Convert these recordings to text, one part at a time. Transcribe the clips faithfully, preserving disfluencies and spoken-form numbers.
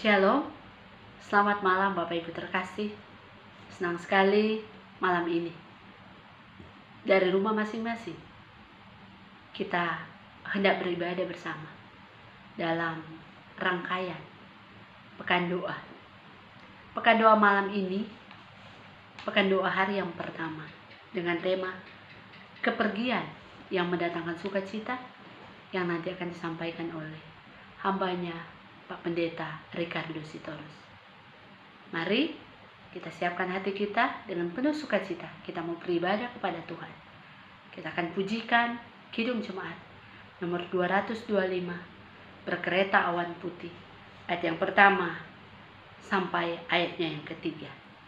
Shalom, selamat malam Bapak Ibu terkasih. Senang sekali malam ini dari rumah masing-masing kita hendak beribadah bersama dalam rangkaian Pekan Doa. Pekan Doa malam ini, Pekan Doa hari yang pertama dengan tema kepergian yang mendatangkan sukacita yang nanti akan disampaikan oleh hambanya Pak Pendeta Ricardo Sitorus. Mari kita siapkan hati kita dengan penuh sukacita. Kita mau beribadah kepada Tuhan. Kita akan pujikan Kidung Jemaat nomor dua ratus dua puluh lima, Berkereta Awan Putih, ayat yang pertama sampai ayatnya yang ketiga.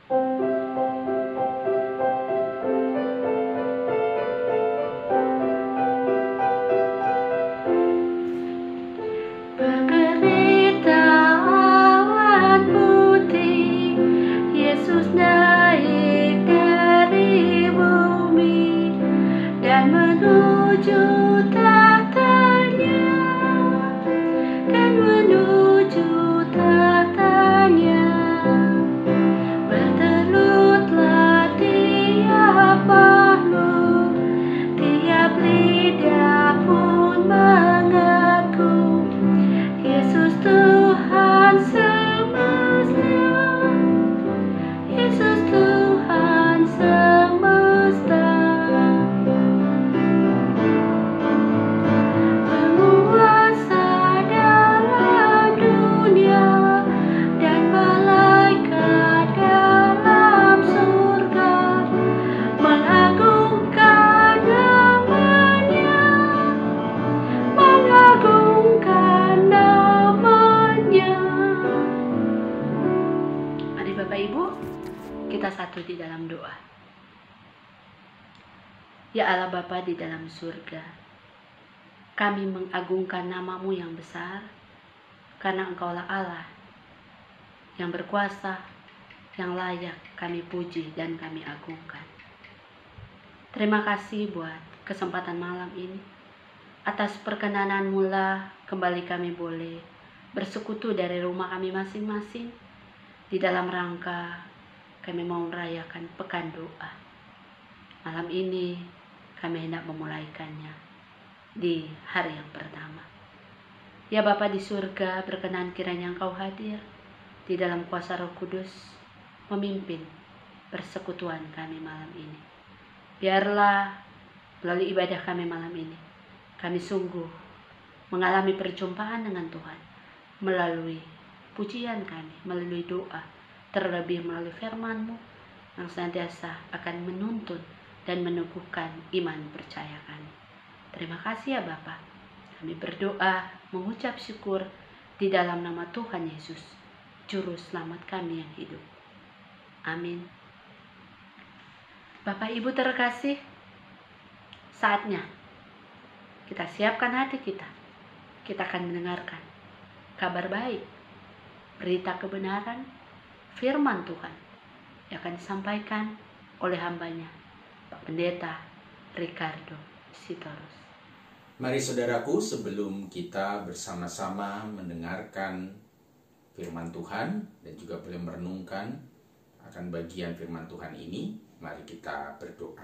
Kita satu di dalam doa. Ya Allah Bapa di dalam surga, kami mengagungkan nama-Mu yang besar, karena Engkaulah Allah yang berkuasa, yang layak kami puji dan kami agungkan. Terima kasih buat kesempatan malam ini. Atas perkenanan-Mu lah kembali kami boleh bersekutu dari rumah kami masing-masing di dalam rangka kami mau merayakan Pekan Doa. Malam ini kami hendak memulaikannya di hari yang pertama. Ya Bapa di surga, berkenan kiranya Engkau hadir di dalam kuasa Roh Kudus, memimpin persekutuan kami malam ini. Biarlah melalui ibadah kami malam ini, kami sungguh mengalami perjumpaan dengan Tuhan melalui pujian kami, melalui doa, terlebih melalui firman-Mu yang senantiasa akan menuntun dan meneguhkan iman percaya kami. Terima kasih ya Bapa. Kami berdoa mengucap syukur di dalam nama Tuhan Yesus, Juru Selamat kami yang hidup. Amin. Bapak Ibu terkasih, saatnya kita siapkan hati kita. Kita akan mendengarkan kabar baik, berita kebenaran, firman Tuhan yang akan disampaikan oleh hambanya Pak Pendeta Ricardo Sitorus. Mari saudaraku, sebelum kita bersama-sama mendengarkan firman Tuhan dan juga boleh merenungkan akan bagian firman Tuhan ini, mari kita berdoa.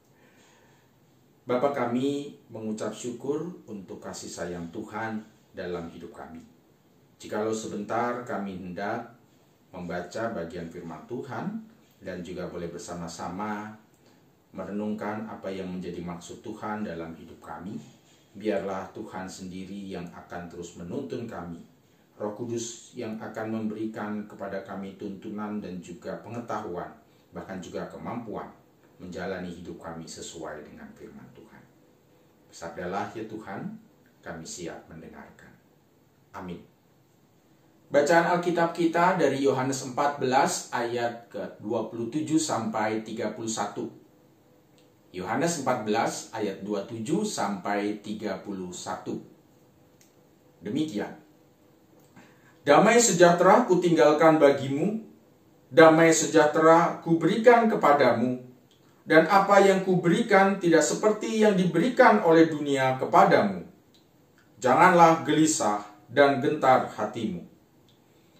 Bapa kami mengucap syukur untuk kasih sayang Tuhan dalam hidup kami. Jikalau sebentar kami hendak membaca bagian firman Tuhan dan juga boleh bersama-sama merenungkan apa yang menjadi maksud Tuhan dalam hidup kami. Biarlah Tuhan sendiri yang akan terus menuntun kami. Roh Kudus yang akan memberikan kepada kami tuntunan dan juga pengetahuan, bahkan juga kemampuan menjalani hidup kami sesuai dengan firman Tuhan. Bersabdalah ya Tuhan, kami siap mendengarkan. Amin. Bacaan Alkitab kita dari Yohanes empat belas ayat ke dua puluh tujuh sampai tiga puluh satu. Yohanes empat belas ayat dua puluh tujuh sampai tiga puluh satu. Demikian. Damai sejahtera kutinggalkan bagimu, damai sejahtera kuberikan kepadamu, dan apa yang kuberikan tidak seperti yang diberikan oleh dunia kepadamu. Janganlah gelisah dan gentar hatimu.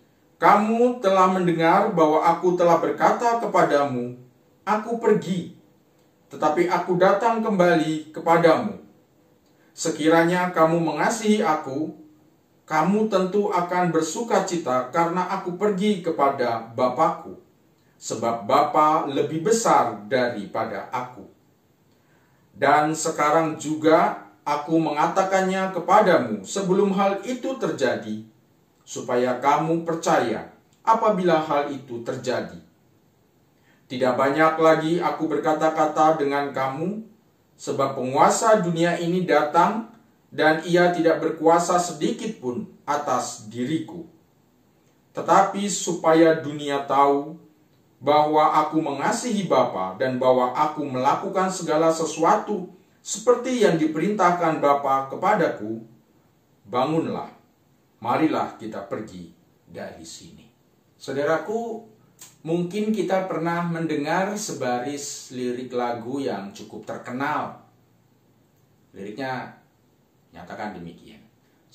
kamu telah mendengar bahwa aku telah berkata kepadamu, aku pergi, tetapi aku datang kembali kepadamu. Sekiranya kamu mengasihi aku, kamu tentu akan bersuka cita karena aku pergi kepada Bapa-Ku, sebab Bapa lebih besar daripada aku. Dan sekarang juga aku mengatakannya kepadamu sebelum hal itu terjadi, supaya kamu percaya apabila hal itu terjadi. Tidak banyak lagi aku berkata-kata dengan kamu, sebab penguasa dunia ini datang, dan ia tidak berkuasa sedikit pun atas diriku. Tetapi supaya dunia tahu bahwa aku mengasihi Bapa dan bahwa aku melakukan segala sesuatu seperti yang diperintahkan Bapa kepadaku, bangunlah, marilah kita pergi dari sini. Saudaraku, mungkin kita pernah mendengar sebaris lirik lagu yang cukup terkenal. Liriknya nyatakan demikian.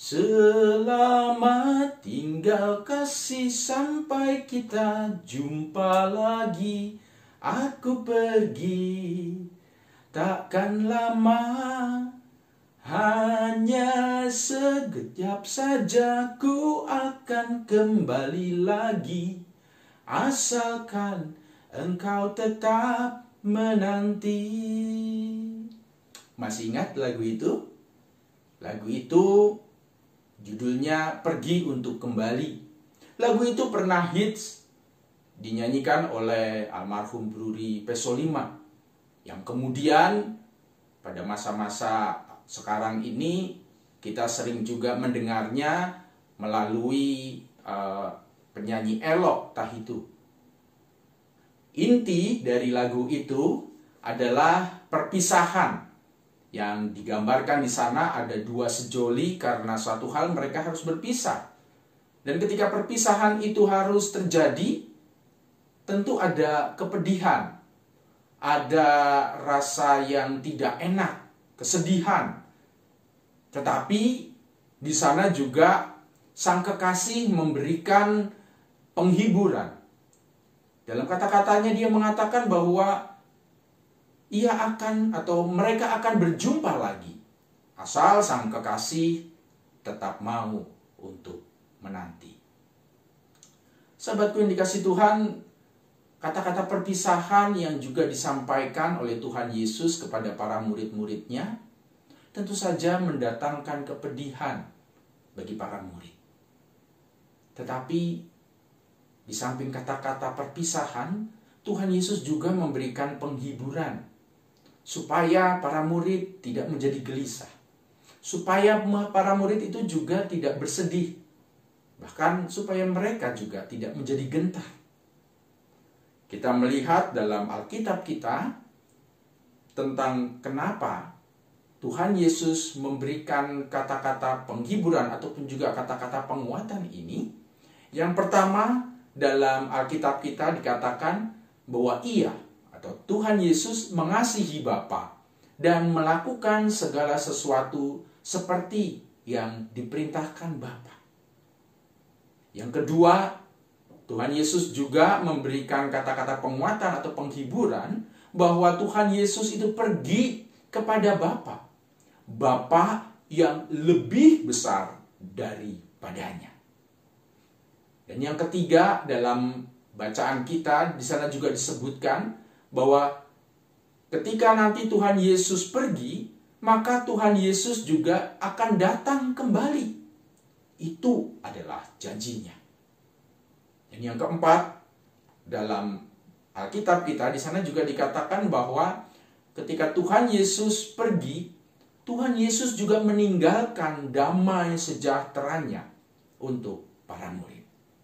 Selamat tinggal kasih sampai kita jumpa lagi. Aku pergi, takkan lama, hanya sekejap saja ku akan kembali lagi. Asalkan engkau tetap menanti. Masih ingat lagu itu? Lagu itu judulnya Pergi Untuk Kembali. Lagu itu pernah hits, dinyanyikan oleh almarhum Bruri Pesolima, yang kemudian pada masa-masa sekarang ini kita sering juga mendengarnya melalui uh, penyanyi elok tah itu. Inti dari lagu itu adalah perpisahan. Yang digambarkan di sana ada dua sejoli karena suatu hal mereka harus berpisah. Dan ketika perpisahan itu harus terjadi, tentu ada kepedihan, ada rasa yang tidak enak, kesedihan. Tetapi di sana juga sang kekasih memberikan penghiburan. Dalam kata-katanya dia mengatakan bahwa ia akan atau mereka akan berjumpa lagi, asal sang kekasih tetap mau untuk menanti. Sahabatku yang dikasihi Tuhan, kata-kata perpisahan yang juga disampaikan oleh Tuhan Yesus kepada para murid-muridnya tentu saja mendatangkan kepedihan bagi para murid. Tetapi di samping kata-kata perpisahan, Tuhan Yesus juga memberikan penghiburan supaya para murid tidak menjadi gelisah, supaya para murid itu juga tidak bersedih, bahkan supaya mereka juga tidak menjadi gentar. Kita melihat dalam Alkitab kita tentang kenapa Tuhan Yesus memberikan kata-kata penghiburan ataupun juga kata-kata penguatan ini. Yang pertama, dalam Alkitab kita dikatakan bahwa ia atau Tuhan Yesus mengasihi Bapa dan melakukan segala sesuatu seperti yang diperintahkan Bapa. Yang kedua, Tuhan Yesus juga memberikan kata-kata penguatan atau penghiburan bahwa Tuhan Yesus itu pergi kepada Bapa. Bapa yang lebih besar daripadanya. Dan yang ketiga, dalam bacaan kita di sana juga disebutkan bahwa ketika nanti Tuhan Yesus pergi, maka Tuhan Yesus juga akan datang kembali. Itu adalah janjinya. Dan yang keempat, dalam Alkitab kita di sana juga dikatakan bahwa ketika Tuhan Yesus pergi, Tuhan Yesus juga meninggalkan damai sejahteranya untuk para murid.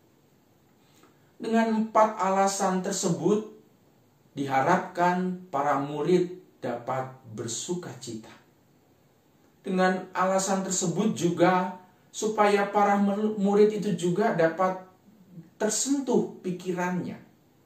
Dengan empat alasan tersebut, diharapkan para murid dapat bersuka cita. Dengan alasan tersebut juga supaya para murid itu juga dapat tersentuh pikirannya.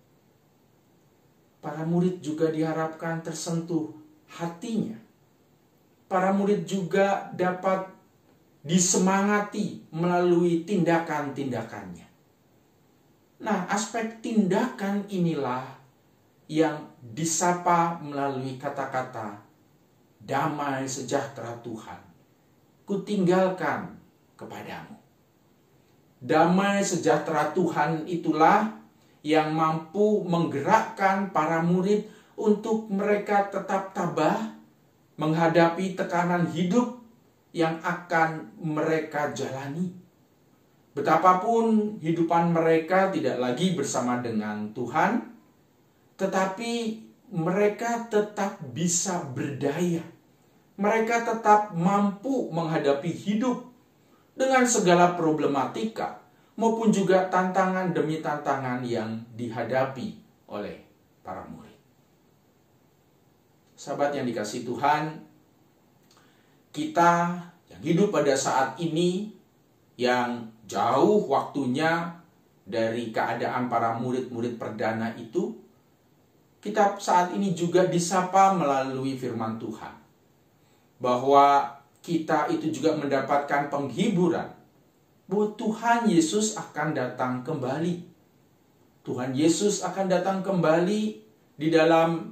Para murid juga diharapkan tersentuh hatinya. Para murid juga dapat disemangati melalui tindakan-tindakannya. Nah, aspek tindakan inilah yang disapa melalui kata-kata damai sejahtera Tuhan kutinggalkan kepadamu. Damai sejahtera Tuhan itulah yang mampu menggerakkan para murid untuk mereka tetap tabah menghadapi tekanan hidup yang akan mereka jalani. Betapapun hidupan mereka tidak lagi bersama dengan Tuhan, tetapi mereka tetap bisa berdaya. Mereka tetap mampu menghadapi hidup dengan segala problematika maupun juga tantangan demi tantangan yang dihadapi oleh para murid. Sahabat yang dikasihi Tuhan, kita yang hidup pada saat ini yang jauh waktunya dari keadaan para murid-murid perdana itu, kita saat ini juga disapa melalui firman Tuhan bahwa kita itu juga mendapatkan penghiburan bahwa Tuhan Yesus akan datang kembali. Tuhan Yesus akan datang kembali di dalam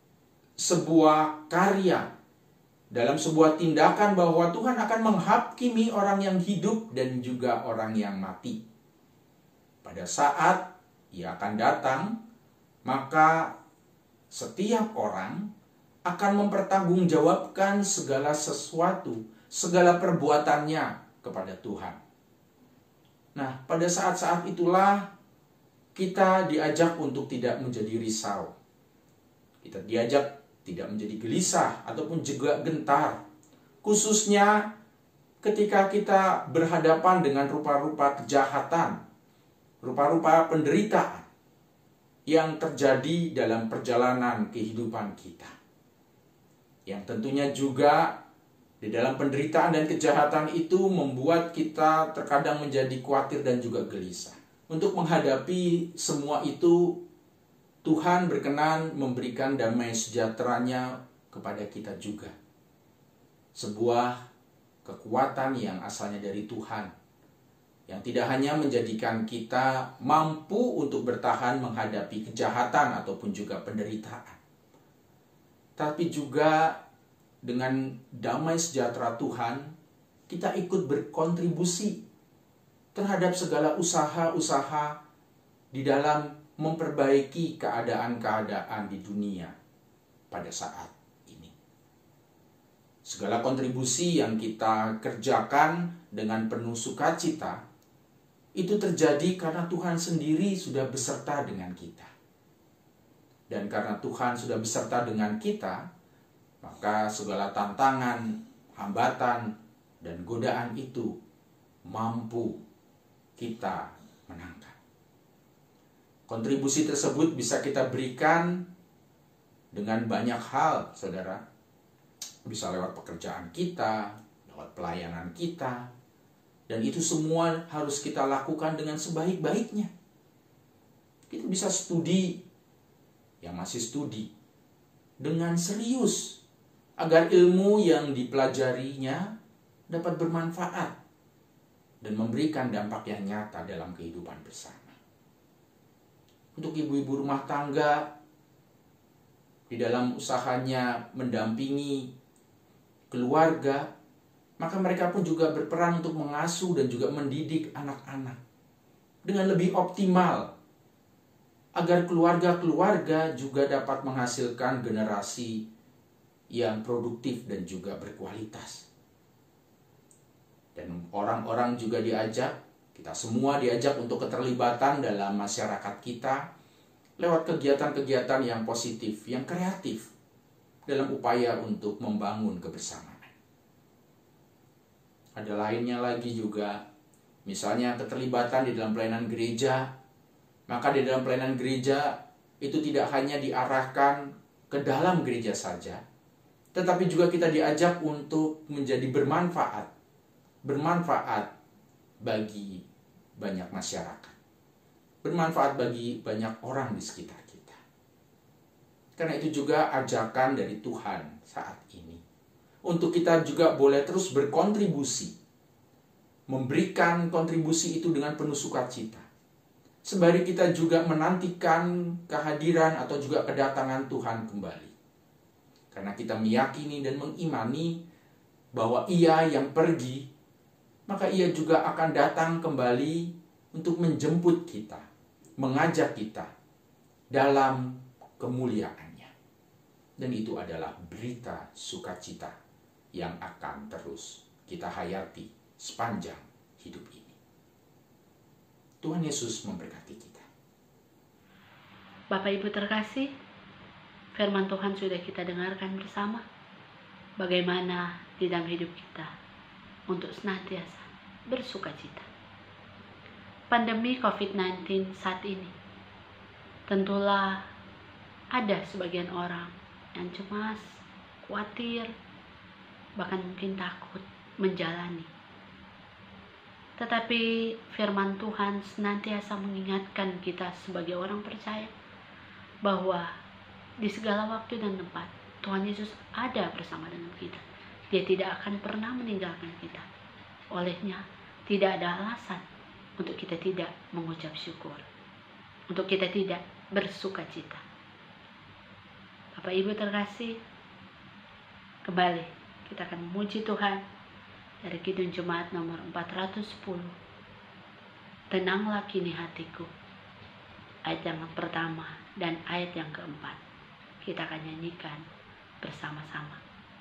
sebuah karya, dalam sebuah tindakan bahwa Tuhan akan menghakimi orang yang hidup dan juga orang yang mati. Pada saat Ia akan datang, maka setiap orang akan mempertanggungjawabkan segala sesuatu, segala perbuatannya kepada Tuhan. Nah, pada saat-saat itulah kita diajak untuk tidak menjadi risau. Kita diajak tidak menjadi gelisah ataupun juga gentar. Khususnya ketika kita berhadapan dengan rupa-rupa kejahatan, rupa-rupa penderitaan yang terjadi dalam perjalanan kehidupan kita. Yang tentunya juga di dalam penderitaan dan kejahatan itu membuat kita terkadang menjadi khawatir dan juga gelisah. Untuk menghadapi semua itu, Tuhan berkenan memberikan damai sejahtera-Nya kepada kita juga. Sebuah kekuatan yang asalnya dari Tuhan, yang tidak hanya menjadikan kita mampu untuk bertahan menghadapi kejahatan ataupun juga penderitaan, tapi juga dengan damai sejahtera Tuhan, kita ikut berkontribusi terhadap segala usaha-usaha di dalam memperbaiki keadaan-keadaan di dunia pada saat ini. Segala kontribusi yang kita kerjakan dengan penuh sukacita, itu terjadi karena Tuhan sendiri sudah beserta dengan kita. Dan karena Tuhan sudah beserta dengan kita, maka segala tantangan, hambatan, dan godaan itu mampu kita menangkan. Kontribusi tersebut bisa kita berikan dengan banyak hal, saudara. Bisa lewat pekerjaan kita, lewat pelayanan kita, dan itu semua harus kita lakukan dengan sebaik-baiknya. Kita bisa studi, yang masih studi, dengan serius, agar ilmu yang dipelajarinya dapat bermanfaat dan memberikan dampak yang nyata dalam kehidupan bersama. Untuk ibu-ibu rumah tangga, di dalam usahanya mendampingi keluarga, maka mereka pun juga berperan untuk mengasuh dan juga mendidik anak-anak dengan lebih optimal, agar keluarga-keluarga juga dapat menghasilkan generasi yang produktif dan juga berkualitas. Dan orang-orang juga diajak, kita semua diajak untuk keterlibatan dalam masyarakat kita lewat kegiatan-kegiatan yang positif, yang kreatif dalam upaya untuk membangun kebersamaan. Ada lainnya lagi juga, misalnya keterlibatan di dalam pelayanan gereja. Maka di dalam pelayanan gereja itu tidak hanya diarahkan ke dalam gereja saja, tetapi juga kita diajak untuk menjadi bermanfaat. Bermanfaat bagi banyak masyarakat. Bermanfaat bagi banyak orang di sekitar kita. Karena itu juga ajakan dari Tuhan saat ini. Untuk kita juga boleh terus berkontribusi. Memberikan kontribusi itu dengan penuh sukacita. sembari kita juga menantikan kehadiran atau juga kedatangan Tuhan kembali. Karena kita meyakini dan mengimani bahwa Ia yang pergi, maka Ia juga akan datang kembali untuk menjemput kita, mengajak kita dalam kemuliaannya. Dan itu adalah berita sukacita yang akan terus kita hayati sepanjang hidup ini. Tuhan Yesus memberkati kita. Bapak Ibu terkasih, firman Tuhan sudah kita dengarkan bersama. Bagaimana di dalam hidup kita untuk senantiasa bersukacita. Pandemi covid sembilan belas saat ini, tentulah ada sebagian orang yang cemas, khawatir, bahkan mungkin takut menjalani. Tetapi firman Tuhan senantiasa mengingatkan kita sebagai orang percaya bahwa di segala waktu dan tempat Tuhan Yesus ada bersama dengan kita. Dia tidak akan pernah meninggalkan kita. Olehnya tidak ada alasan untuk kita tidak mengucap syukur, untuk kita tidak bersukacita. Bapak Ibu terkasih, kembali kita akan memuji Tuhan dari Kidung Jemaat nomor empat ratus sepuluh. Tenanglah kini hatiku, ayat yang pertama dan ayat yang keempat. Kita akan nyanyikan bersama-sama.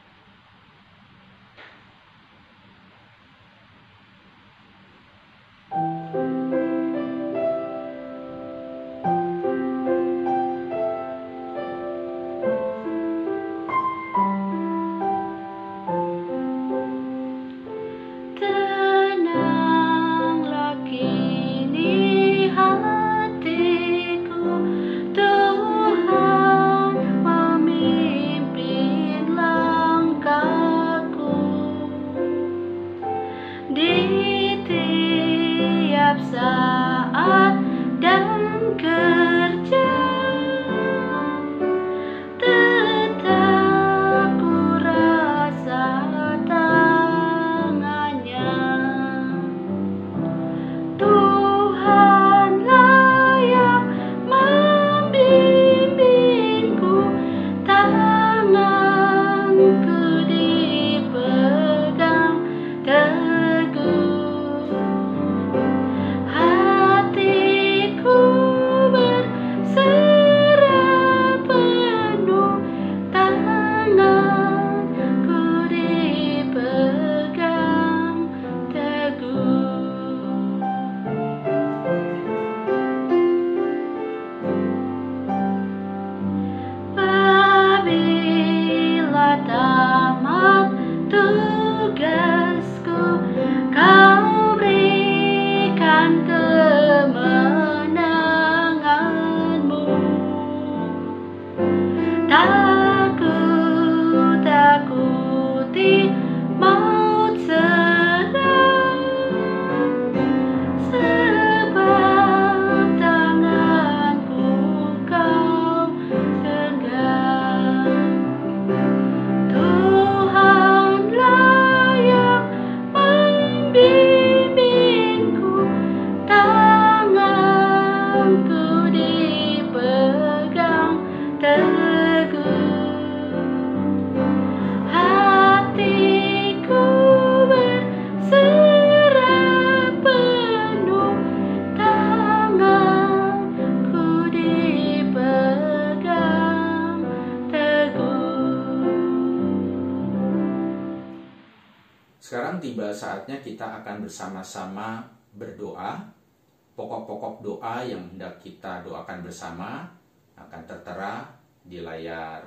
Sekarang tiba saatnya kita akan bersama-sama berdoa. Pokok-pokok doa yang hendak kita doakan bersama akan tertera di layar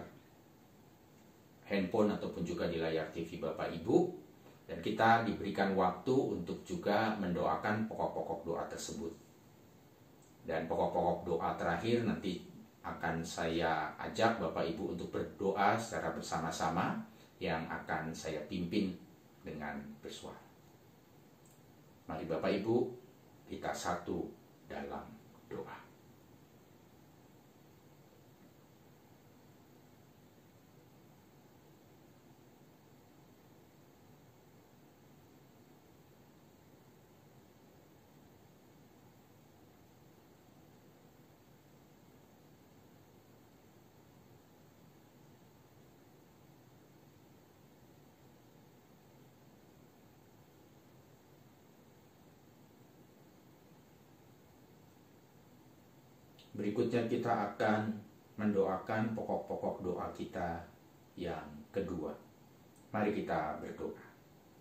handphone ataupun juga di layar T V Bapak Ibu. Dan kita diberikan waktu untuk juga mendoakan pokok-pokok doa tersebut. Dan pokok-pokok doa terakhir nanti akan saya ajak Bapak Ibu untuk berdoa secara bersama-sama yang akan saya pimpin dengan bersuara. Mari Bapak Ibu, kita satu dalam doa. Berikutnya kita akan mendoakan pokok-pokok doa kita yang kedua. Mari kita berdoa.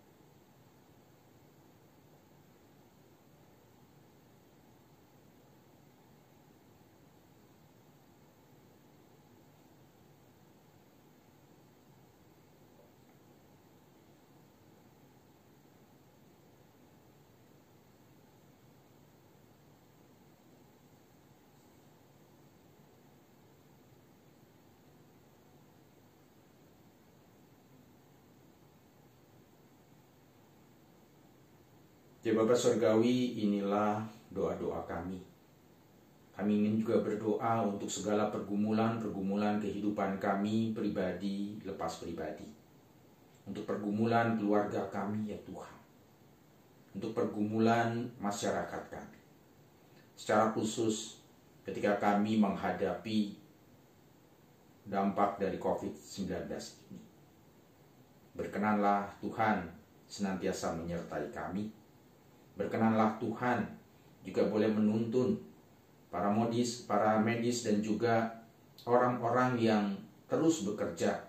Ya Bapa Surgawi, inilah doa-doa kami. Kami ingin juga berdoa untuk segala pergumulan-pergumulan kehidupan kami pribadi lepas pribadi. Untuk pergumulan keluarga kami ya Tuhan. Untuk pergumulan masyarakat kami. Secara khusus ketika kami menghadapi dampak dari covid sembilan belas ini. Berkenanlah Tuhan senantiasa menyertai kami. Berkenanlah Tuhan juga boleh menuntun para modis, para medis dan juga orang-orang yang terus bekerja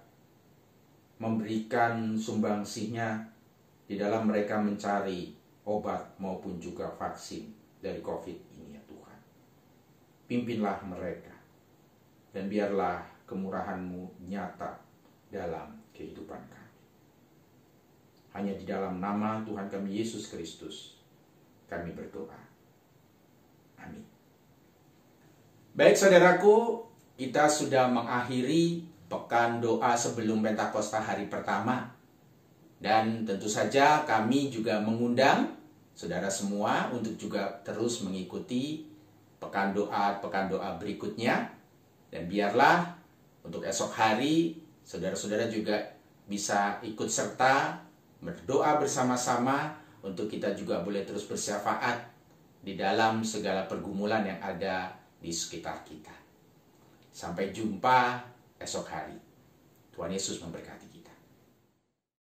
memberikan sumbangsihnya di dalam mereka mencari obat maupun juga vaksin dari COVID ini ya Tuhan. Pimpinlah mereka dan biarlah kemurahan-Mu nyata dalam kehidupan kami. Hanya di dalam nama Tuhan kami Yesus Kristus kami berdoa. Amin. Baik saudaraku, kita sudah mengakhiri pekan doa sebelum Pentakosta hari pertama. Dan tentu saja kami juga mengundang saudara semua untuk juga terus mengikuti pekan doa-pekan doa berikutnya. Dan biarlah untuk esok hari saudara-saudara juga bisa ikut serta berdoa bersama-sama untuk kita juga boleh terus bersyafaat di dalam segala pergumulan yang ada di sekitar kita. Sampai jumpa esok hari. Tuhan Yesus memberkati.